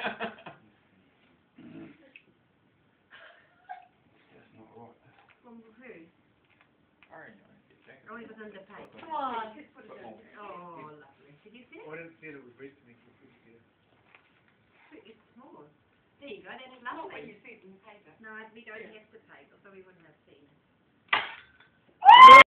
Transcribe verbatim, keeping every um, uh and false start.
That's not right. From who? Orange one. Get checked. Oh, it was under paper. Come on. Put it under. Oh, lovely. Did you see it? I didn't feel it was reaching for fifty. It's small. There you go, then it's Not when lovely. you see it in the paper. No, we don't have the paper, so we wouldn't have seen it.